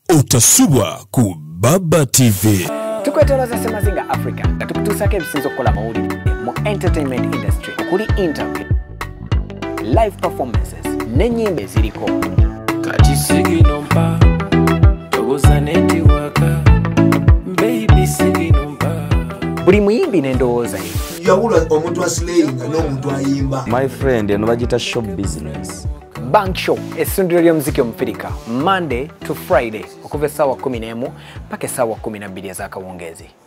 Otasubwa ku Baba TV. Tukwetoloza Semazinga Africa nga tukutusako ebisinzo okukola amawulire mu entertainment industry okuli interview, live performances n'ennyimba eziriko. Kati siginompa togoza netiwaka baby siginompa. Buli muyimbi n'endowooza ye. Yawula omuntu aslayinga n'omuntu ayimba. My friend eno bagita show business. Bank Show, essundiro ly'omuziki omufirika, Monday to Friday, okuva essaawa 11 mpaka essaawa 12 ez'akawungeezi.